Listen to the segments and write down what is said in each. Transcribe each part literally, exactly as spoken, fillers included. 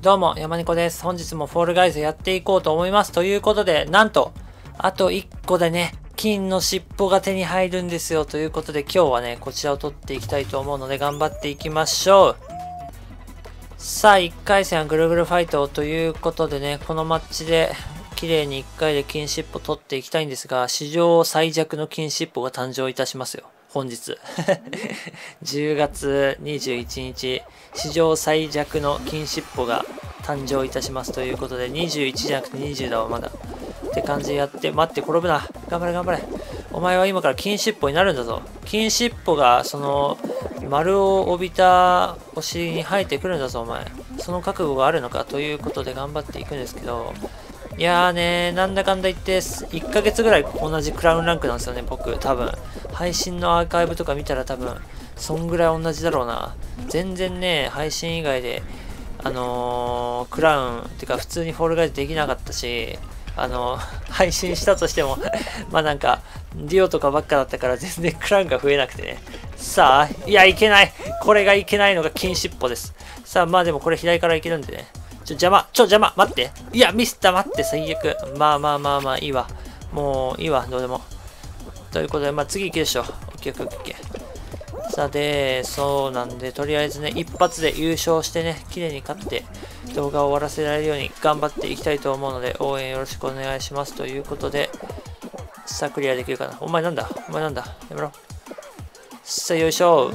どうも、山猫です。本日もフォールガイズやっていこうと思います。ということで、なんと、あといっこでね、金の尻尾が手に入るんですよ。ということで、今日はね、こちらを取っていきたいと思うので、頑張っていきましょう。さあ、いっかい戦はぐるぐるファイトということでね、このマッチで、綺麗にいっかいで金尻尾取っていきたいんですが、史上最弱の金尻尾が誕生いたしますよ。本日。じゅうがつにじゅういちにち、史上最弱の金尻尾が誕生いたしますということで、にじゅういちじゃなくてにじゅうだわ、まだ。って感じでやって、待って、転ぶな。頑張れ、頑張れ。お前は今から金尻尾になるんだぞ。金尻尾が、その、丸を帯びたお尻に生えてくるんだぞ、お前。その覚悟があるのかということで頑張っていくんですけど、いやーねー、なんだかんだ言って、いっかげつぐらい同じクラウンランクなんですよね、僕、多分。配信のアーカイブとか見たら多分、そんぐらい同じだろうな。全然ね、配信以外で、あのー、クラウン、ってか普通にフォールガイズできなかったし、あのー、配信したとしても、まあなんか、デュオとかばっかだったから全然クラウンが増えなくてね。さあ、いや、いけないこれがいけないのが金尻尾です。さあ、まあでもこれ左からいけるんでね。ちょ、邪魔ちょ、邪魔待っていや、ミスった、待って最悪。まあまあまあまあ、いいわ。もう、いいわ、どうでも。ということで、まあ次行くでしょ。オッケーオッケーオッケー。さあ、で、そうなんで、とりあえずね、一発で優勝してね、綺麗に勝って、動画を終わらせられるように頑張っていきたいと思うので、応援よろしくお願いします。ということで、さあ、クリアできるかな。お前なんだお前なんだやめろ。さあ、よいしょ。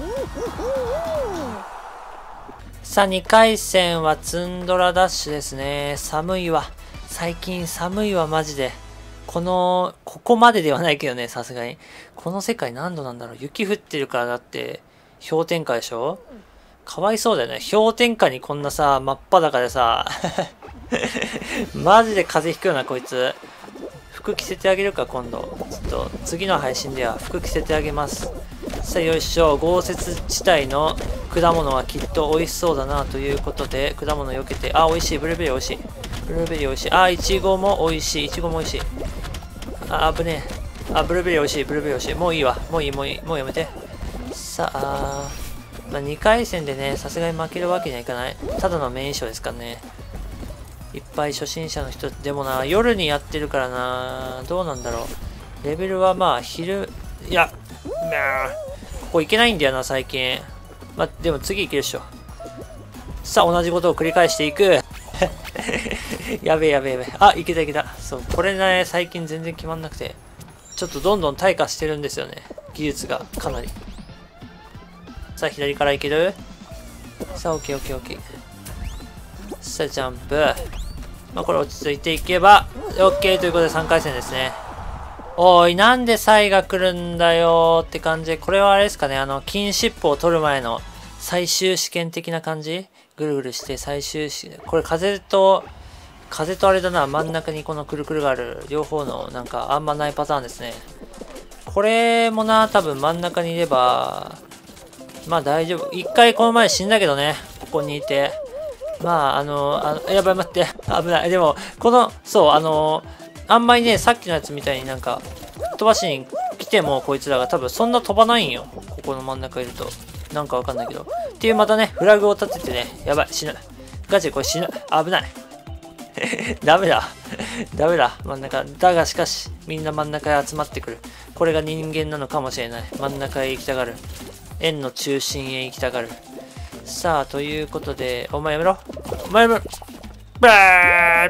さあ、にかい戦はツンドラダッシュですね。寒いわ。最近寒いわ、マジで。この、ここまでではないけどね、さすがに。この世界何度なんだろう。雪降ってるからだって、氷点下でしょ？かわいそうだよね。氷点下にこんなさ、真っ裸でさ、マジで風邪ひくよな、こいつ。服着せてあげるか、今度。ちょっと、次の配信では服着せてあげます。さあ、よいしょ。豪雪地帯の果物はきっと美味しそうだなということで、果物避けて、あ、美味しい。ブルーベリー美味しい。ブルーベリー美味しい。あ、いちごも美味しい。いちごも美味しい。あ、危ねえ。あ、ブルーベリー美味しい。ブルーベリー美味しい。もういいわ。もういい、もういい。もうやめて。さあ、まあ、にかい戦でね、さすがに負けるわけにはいかない。ただのメイン賞ですからね。いっぱい初心者の人、でもな、夜にやってるからな、どうなんだろう。レベルはまあ、昼、いや、ここ行けないんだよな、最近。まあ、でも次行けるでしょ。さあ、同じことを繰り返していく。やべえやべえやべえ。あ、いけたいけた。そう、これね、最近全然決まんなくて。ちょっとどんどん退化してるんですよね。技術が、かなり。さあ、左からいける？さあ、オッケーオッケーオッケー。さあ、ジャンプ。まあ、これ落ち着いていけば、オッケーということでさんかい戦ですね。おい、なんでサイが来るんだよーって感じで、これはあれですかね、あの、金尻尾を取る前の最終試験的な感じ？ぐるぐるして最終試験。これ風と、風とあれだな、真ん中にこのくるくるがある両方のなんかあんまないパターンですね。これもな、多分真ん中にいれば、まあ大丈夫。一回この前死んだけどね、ここにいて。まあ、あの、あのやばい待って、危ない。でも、この、そう、あの、あんまりね、さっきのやつみたいになんか、飛ばしに来てもこいつらが多分そんな飛ばないんよ。ここの真ん中いると。なんかわかんないけど。っていうまたね、フラグを立ててね、やばい、死ぬ。ガチでこれ死ぬ。危ない。ダメだ。ダメだ。真ん中。だがしかし、みんな真ん中へ集まってくる。これが人間なのかもしれない。真ん中へ行きたがる。円の中心へ行きたがる。さあ、ということで、お前やめろ。お前やめろ。ブー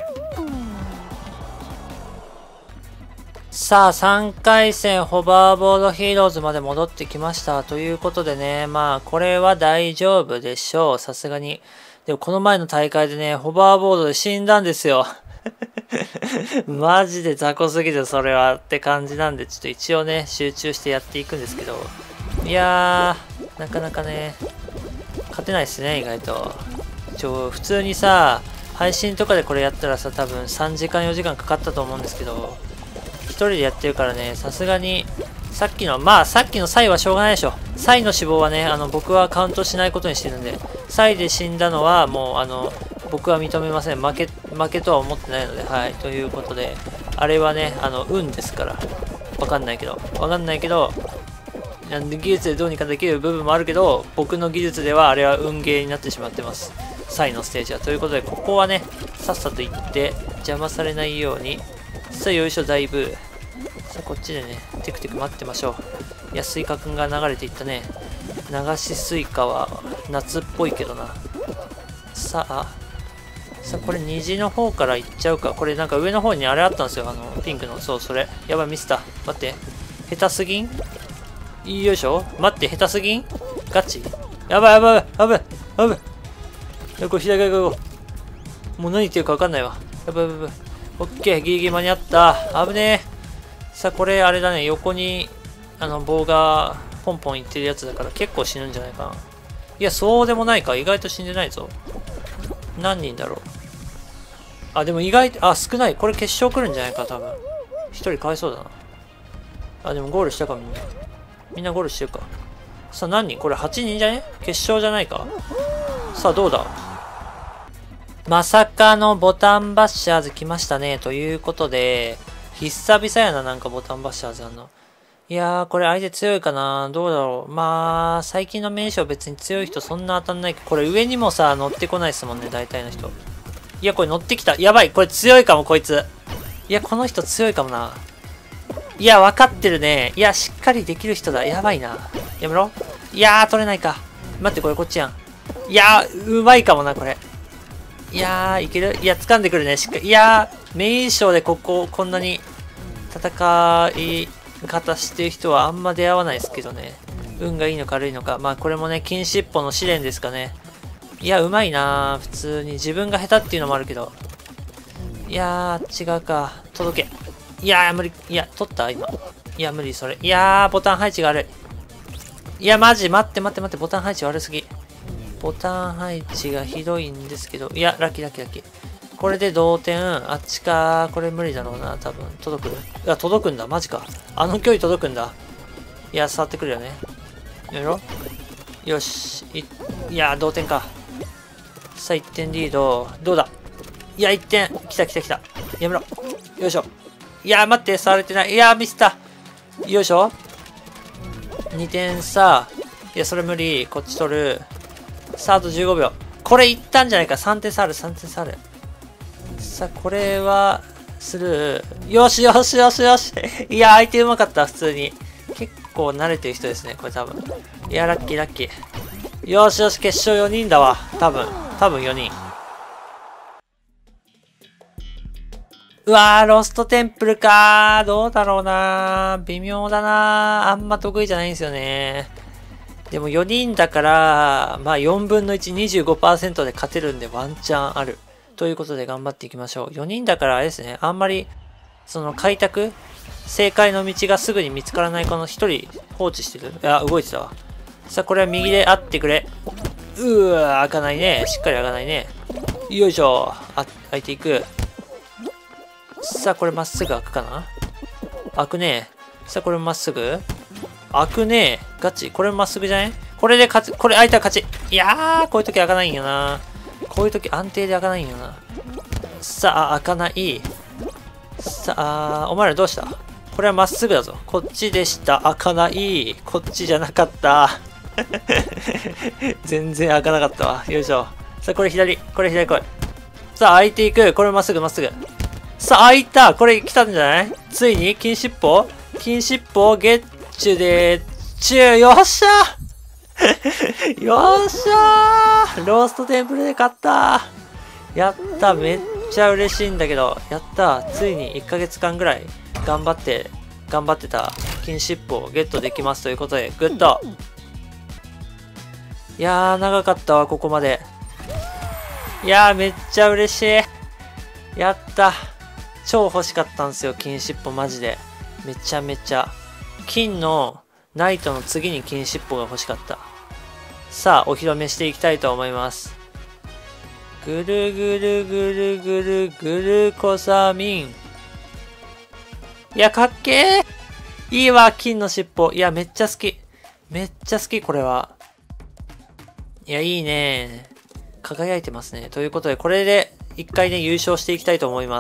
さあ、さんかい戦ホバーボードヒーローズまで戻ってきました。ということでね、まあ、これは大丈夫でしょう。さすがに。でも、この前の大会でね、ホバーボードで死んだんですよ。マジで雑魚すぎる、それは。って感じなんで、ちょっと一応ね、集中してやっていくんですけど。いやー、なかなかね、勝てないっすね、意外と。ちょ、普通にさ、配信とかでこれやったらさ、多分さんじかんよじかんかかったと思うんですけど、一人でやってるからね、さすがに、さっきの、まあさっきのサイはしょうがないでしょ。サイの死亡はね、あの、僕はカウントしないことにしてるんで、サイで死んだのはもう、あの、僕は認めません。負け、負けとは思ってないので、はい。ということで、あれはね、あの、運ですから。わかんないけど、わかんないけど、技術でどうにかできる部分もあるけど、僕の技術ではあれは運ゲーになってしまってます。 際のステージは。ということで、ここはね、さっさと行って、邪魔されないように。さあ、よいしょ、だいぶ。さあ、こっちでね、テクテク待ってましょう。いや、スイカくんが流れていったね。流しスイカは夏っぽいけどな。さあ、さあ、これ虹の方から行っちゃうか。これなんか上の方にあれあったんですよ。あの、ピンクの。そう、それ。やばい、ミスった。待って。下手すぎん？よいしょ。待って、下手すぎん？ガチ？やばいやばいやばいやばい。よこ、左側行こう。もう何言ってるか分かんないわ。やばいやばいやばい。オッケー、ギリギリ間に合った。危ねえ。さあ、これあれだね。横に、あの、棒がポンポンいってるやつだから結構死ぬんじゃないかな。いや、そうでもないか。意外と死んでないぞ。何人だろう。あ、でも意外と、あ、少ない。これ決勝来るんじゃないか、多分。一人かわいそうだな。あ、でもゴールしたか、みんな。みんなゴールしてるか。さあ、何人これはちにんじゃね？決勝じゃないか。さあ、どうだ？まさかのボタンバッシャーズ来ましたね。ということで、久々やな、なんかボタンバッシャーズやんの。いやー、これ相手強いかな？どうだろう。まあ、最近の名称別に強い人そんな当たんないけど、これ上にもさ、乗ってこないですもんね、大体の人。いや、これ乗ってきた。やばい、これ強いかも、こいつ。いや、この人強いかもな。いや、分かってるね。いや、しっかりできる人だ。やばいな。やめろ。いやー、取れないか。待って、これこっちやん。いやー、うまいかもな、これ。いやー、いける？いや、掴んでくるね、しっかり。いやー、メイン賞でここ、こんなに戦い方してる人はあんま出会わないですけどね。運がいいのか悪いのか。まあ、これもね、金尻尾の試練ですかね。いや、うまいなー。普通に。自分が下手っていうのもあるけど。いやー、違うか。届け。いやー、無理。いや、取った今。いや、無理、それ。いやー、ボタン配置が悪い。いや、マジ、待って待って待って、ボタン配置悪すぎ。ボタン配置がひどいんですけど。いや、ラッキーラッキーラッキー。これで同点。あっちか。これ無理だろうな、多分。届く？いや、届くんだ。マジか。あの距離届くんだ。いや、触ってくるよね。やめろ。よし。い、いや、同点か。さあ、いってんリード。どうだ？いや、いってん。来た来た来た。やめろ。よいしょ。いや、待って、触れてない。いや、ミスった。よいしょ。にてん差。いや、それ無理。こっち取る。さあ、あとじゅうごびょう。これいったんじゃないか。さんてん差ある、さんてん差ある。さあ、これは、スルー。よしよしよしよし。いや、相手うまかった、普通に。結構慣れてる人ですね、これ多分。いや、ラッキーラッキー。よしよし、決勝よにんだわ。多分。多分よにん。うわー、ロストテンプルかー。どうだろうなー。微妙だなー。あんま得意じゃないんですよね。でもよにんだから、まあよんぶんのいち、にじゅうごパーセント で勝てるんでワンチャンある。ということで頑張っていきましょう。よにんだからあれですね。あんまり、その開拓正解の道がすぐに見つからないこのひとり放置してる。あ、動いてたわ。さあ、これは右であってくれ。うわー、開かないね。しっかり開かないね。よいしょ。あ、開いていく。さあ、これまっすぐ開くかな？開くね。さあ、これまっすぐ開くね。ガチ。これまっすぐじゃない？これで勝ち、これ開いたら勝ち。いやー、こういう時開かないんよな。こういう時安定で開かないんよな。さあ、開かない。さあ、お前らどうした？これはまっすぐだぞ。こっちでした。開かない。こっちじゃなかった。全然開かなかったわ。よいしょ。さあ、これ左。これ左来い。さあ、開いていく。これまっすぐまっすぐ。さあ、開いた。これ来たんじゃない？ついに金尻尾金尻尾ゲッチュでチュー。よっしゃよっしゃー、ローストテンプルで勝ったー。やった。めっちゃ嬉しいんだけど。やった。ついにいっかげつかんぐらい頑張って、頑張ってた金尻尾をゲットできますということで、グッド。いやー、長かったわ、ここまで。いやー、めっちゃ嬉しい。やった。超欲しかったんですよ、金尻尾マジで。めちゃめちゃ。金のナイトの次に金尻尾が欲しかった。さあ、お披露目していきたいと思います。ぐるぐるぐるぐるぐるコサミン。いや、かっけー。いいわ、金の尻尾。いや、めっちゃ好き。めっちゃ好き、これは。いや、いいね。輝いてますね。ということで、これで一回ね、優勝していきたいと思います。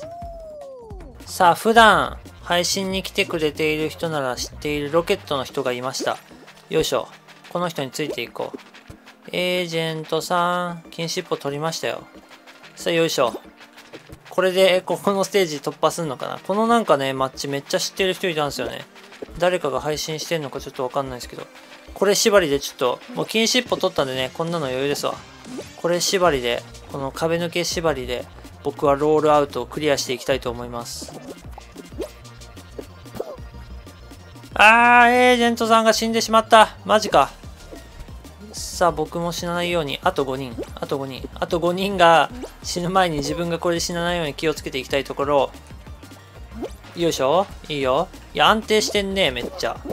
さあ、普段、配信に来てくれている人なら知っているロケットの人がいました。よいしょ。この人についていこう。 エージェントさん、金尻尾取りましたよ。さあ、よいしょ。これで、ここのステージ突破するのかな。このなんかね、マッチめっちゃ知ってる人いたんですよね。誰かが配信してんのかちょっとわかんないですけど。これ縛りでちょっと、もう金尻尾取ったんでね、こんなの余裕ですわ。これ縛りで、この壁抜け縛りで、僕はロールアウトをクリアしていきたいと思います。あー、エージェントさんが死んでしまった。マジか。さあ、僕も死なないように、あとごにん、あとごにん、あとごにんが死ぬ前に自分がこれで死なないように気をつけていきたいところ。よいしょ。いいよ。いや、安定してんね、めっちゃ。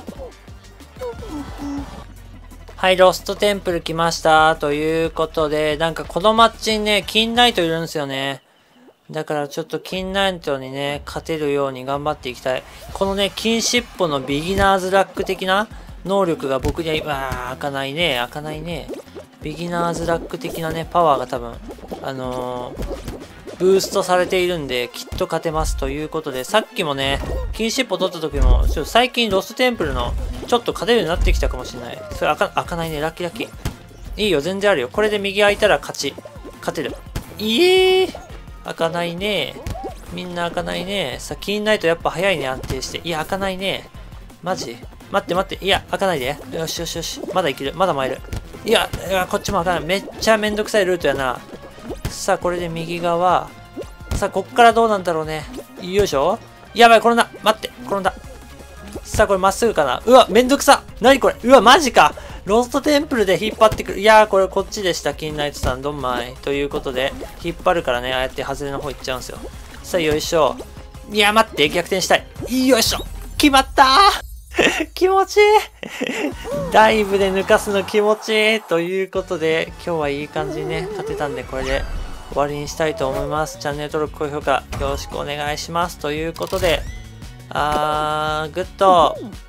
はい、ロストテンプル来ました。ということで、なんかこのマッチにね、金ナイトいるんですよね。だからちょっと金ナイトにね、勝てるように頑張っていきたい。このね、金尻尾のビギナーズラック的な能力が僕には、うわー、開かないね、開かないね。ビギナーズラック的なね、パワーが多分、あのー、ブーストされているんで、きっと勝てますということで、さっきもね、金尻尾取った時も、ちょっと最近ロストテンプルの、ちょっと勝てるようになってきたかもしれない。それ開か、開かないね、ラッキーラッキー。いいよ、全然あるよ。これで右開いたら勝ち。勝てる。いえー開かないね。みんな開かないね。さあ、金ナイトやっぱ早いね、安定して。いや、開かないね。マジ待って待って。いや、開かないで。よしよしよし。まだいける。まだ参る。いや、いやこっちも開かない。めっちゃめんどくさいルートやな。さあ、これで右側。さあ、こっからどうなんだろうね。よいしょ。やばい、転んだ。待って、転んだ。さあ、これまっすぐかな。うわ、めんどくさ。なにこれ。うわ、マジか。ロストテンプルで引っ張ってくる。いやー、これこっちでした。金ナイトさん、どんまい。ということで、引っ張るからね、ああやって外れの方行っちゃうんですよ。さあ、よいしょ。いや、待って、逆転したい。よいしょ。決まったー気持ちいいダイブで抜かすの気持ちいいということで、今日はいい感じにね、勝てたんで、これで終わりにしたいと思います。チャンネル登録、高評価、よろしくお願いします。ということで、あー、グッド。